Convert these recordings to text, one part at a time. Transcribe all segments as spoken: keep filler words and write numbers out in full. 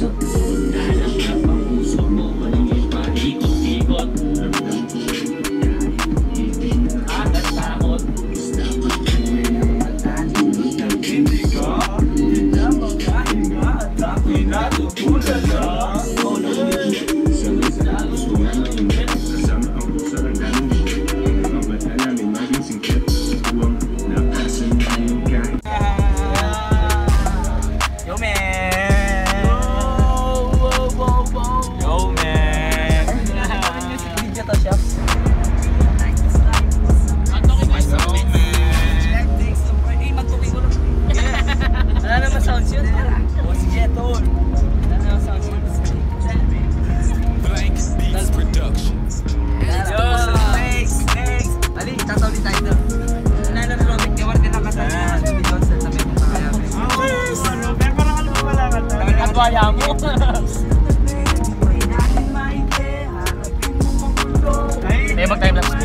Eh, mag-time lapse.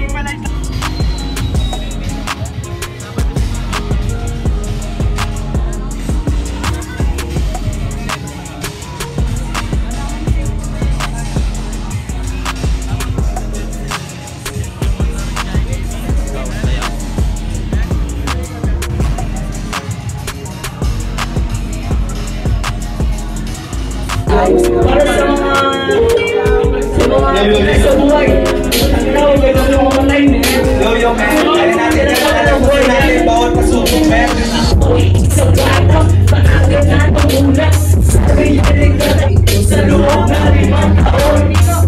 Para sa mga sa mga sa buhay, ang tawag ay mga online eh. Yo yo man, kaya natin ang pagkakabuhay natin bawat pasubok man. Sa bata, maaga na pamulat sa reality sa loob na limang taon.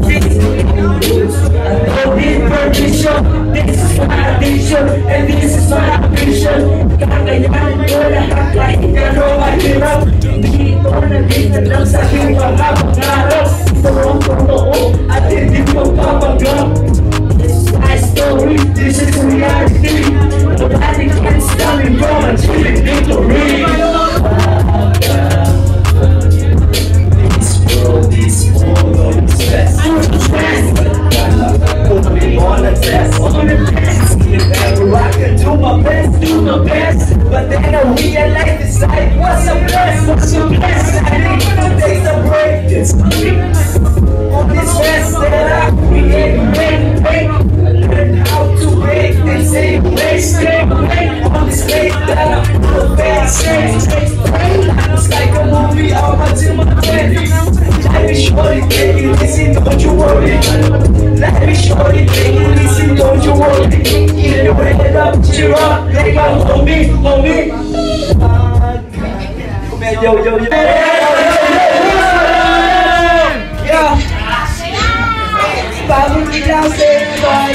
This perdition, this is my addiction, and this is my ambition. Kakayanin ko lahat kahit gano'n mahirap. Hindi ito nagiging lang sa aking mga pangarap. Ito ang totoo at hindi magpapanggap. This is my story, this is reality. Nobody can stop me from achieving victory. This world is full of stress. Stress, put me on a test, on a test. If ever I can do my best, do my best. But then I realize this life was a bless, was a bless. I need to take a break. It's on this rest that I create, make, make. I learned how to make and say, make, stay, make. On this place that I put back, say, it's like a movie, I'm watching my twenties. Life is short, take it easy, don't you worry. Life is short, take it easy, don't you worry. Get your head up, cheer up, like a homie, homie. Yo, yo, yo. Yeah. Bagong ilaw sa ibay.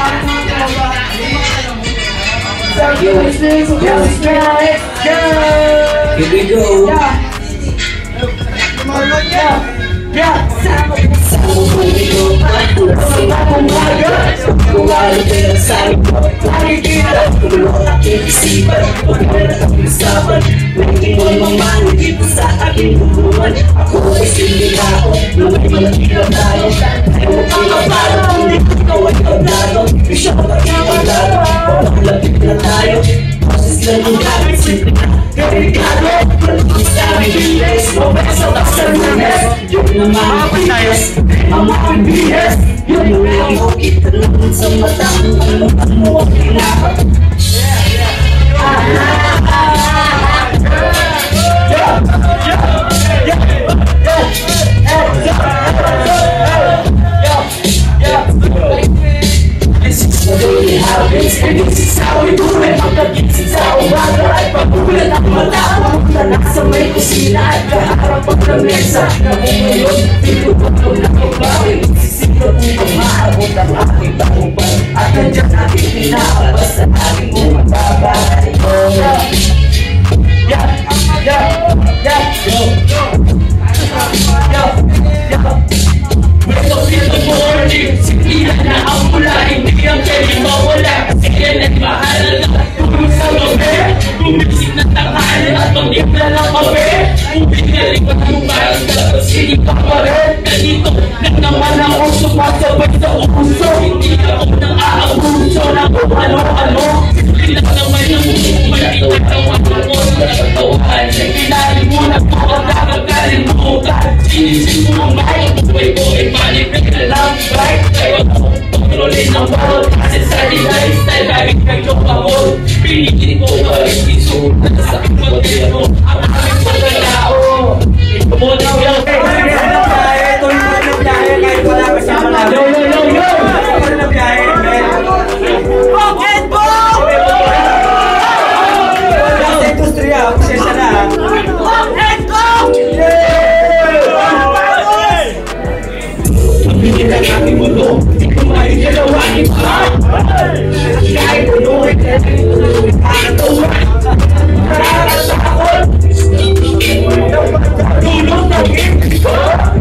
So you wish this was just right. Yeah. Here we go. Yeah. Yeah. Yeah. Sama ko ito. Sama ko umaga. Kung ano pinasabi ko. Nakikita ko ang aking isipan. Huwag mo na ang usapan. Hindi mo naman dito sa aking bubuan. Ako ay sinilao na may malakita tayo. Ayaw ang kaparo kung di ikaw ay kablado. Isya ka pag-iwalado. Pag-lapit na tayo. Proses lang ang gamit simple na delikado. Malaki sa aming bilis. Mabasa ka sa lunes. Yun naman ang bilis. Ang mga bilis. Yun yung nakikita naman sa mata. Ano mo ang pinaka. Ah, ah, ah. Yeah, yeah, yeah, yeah, yeah. This is what really happens, and this is how we do it. Pagkagising sa umaga ay pagbulan ang mata. Papunta na sa may kusina at kaharap ang lamesa. Ngayon, dito pa ko nakabawin. Sisipot kung maabot ang aking takupan. At nandiyan aking pinakabas sa aking bumababay. Yeah, yeah, yeah, yo, yo, yo, yo. Wake up in the morning, sindihan na ang mula, hindi ang pwedeng mawala. Kasi yan ay mahal na tulog sa gabi. Gumising na tanghali at pag-ibla ng kape. Bigyan ko ng parang tapos hindi pa pa rin. Ganito na naman ako sumasabay sa uso. Hindi ako nang aabuso na kung ano-ano. Hindi lang naman ang muli, hindi na naman ako. Nagkatawahan, nagkilali mo na po ang nakakalimutan. buhay ko ay manipin lang right. Kaya akong kontrolin ang bawat kasi sa lifestyle kahit kayo pamor. Pinigin ko ka rin isulat sa pagkakita mo ang aming pagkakao. Ito mo na yung yo, yo, yo, yo! Pocket ball! Sa industriya, pasensya na. Pocket ball! Pagpigil ang aking mundo, di ko maigalawa aking mahal. Kahit ano ay kakatawa, nakakatakot. Tulog ng ibig ko.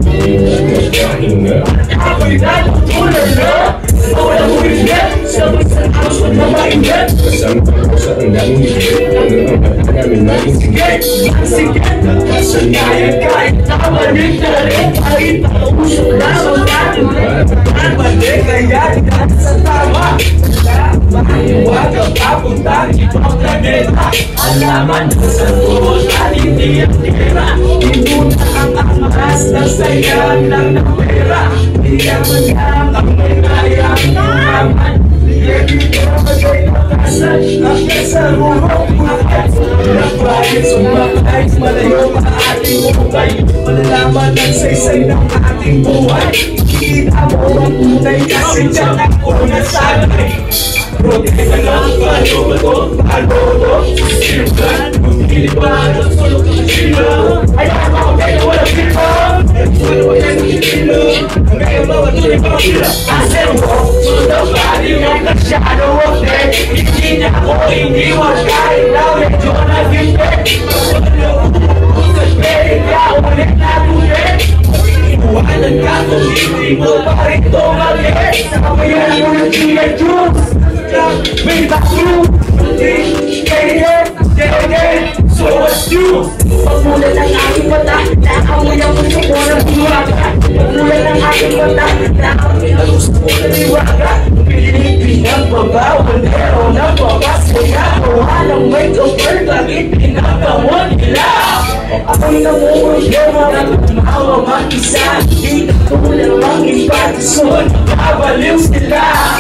Ako'y natutulad na. Wala mo bigat, sabay sa house ko na maingat. Kasama ko sa ang daming bigay. Ano ang bata namin maging sige. Sige, kasanayan kahit nakabalik na rin. Kahit nakausap lang ang ating nakabalik. Kaya dito sa tama. Mahiwag ang papuntang ibang planeta. Alaman sa tuwag at hindi ang tira. Inuna ang amas ng sayang lang ng pera. Di naman lang ang may kaya naman. Di ka magay makasan ang kasarurong buhay. Nagbayad sumakay, malayo pa ating buhay. Malalaman ang saysay ng ating buhay. Kita mo ang tunay kasi dyan ako nasanay. Protesta lang, paano ba ito? Paano ito? Sinugan, magpili ba ng solo ka sila? Ayaw mo, kaya walang sila. Ayaw mo, kaya walang sila. Ngayon ba, matuloy pa sila? Asin mo, sunod ang bali ng kasyado of death. Hindi niya ako iniwan kahit na medyo nag-impet. Kusat pwede ka ulit na tulit. Iwanan ka kung hindi mo pa rin tumagit. Sa kamayan ako ng G I Juice. Bring back you. Stay here, stay there. So what's you? Pagmulat ng aking mata, naamoy ang gusto ko ng buwaga. Pagmulat ng aking mata, naamoy ang gusto ko ng buwaga. Pilipinang babawal, pero nababas ko na. Walang may over, bakit pinagawa nila? Ako'y namumulong ang tumawa mag-isa. Di katulad ang impatisyon, kabaliw sila.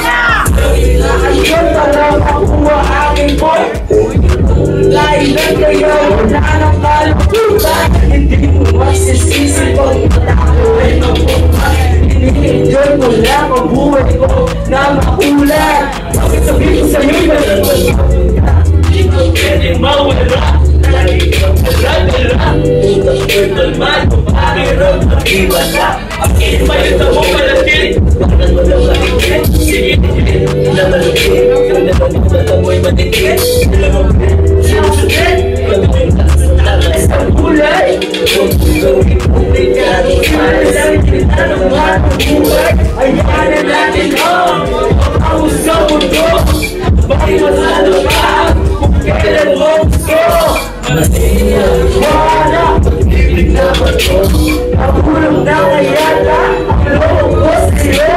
Ayun para makuha aking boy. Lain lang kayo, wala nang kalabutan. Hindi mo magsisisi pag matakoy ng buhay. Ini-enjoy mo lang ang buhay ko na makulat. Bakit sabihin ko sa'yo'y malaman? Hindi ko pwedeng mawala. Lagi kang dala-dala. Utang turtle man, pangirap ang iwala. Bakit ba yung tamo malatin? Bakit mo lang nakikit? Sige, sige, namalukit. Yung nalamit na tamoy matikit. Nalamit, sinusukit. Pagawin ka sa talas ng kulay. Huwag kong gawin kung di ka. Para lang kita ng mga buhay. Ayanan natin ang pagkaus sa mundo. Bakit masalo ka? Kung kailan mo gusto. Masaya, wala, pag-ibig na bato. Ang hulong na kayata, ang loob ko sa'yo.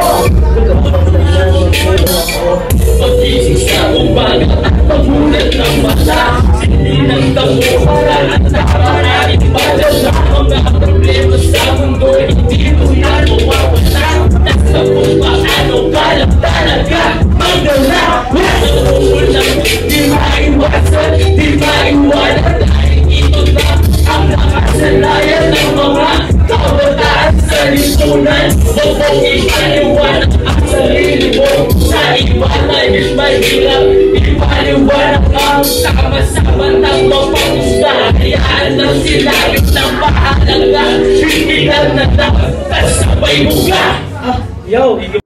Pag-isig sa umaga, pagmulat ng mata. Hindi ng tamuhan at nakakarating madala. Mga problema sa mundo, hindi mo na mawawala. Nasa kung paano ka lang talaga magdala. Nasa ulang, di maiwasan, di maiwanan. Ang nakasanayan ng mga kabataan sa lipunan. Huwag mong ipaliwanag ang sarili mo. Sa iba na yun may hirap. Ipaliwanag ang sama-sama ng mapagusta. Hayaan lang sila yung napahalaga. Hindi lang na nakasabay mo ka. Yo,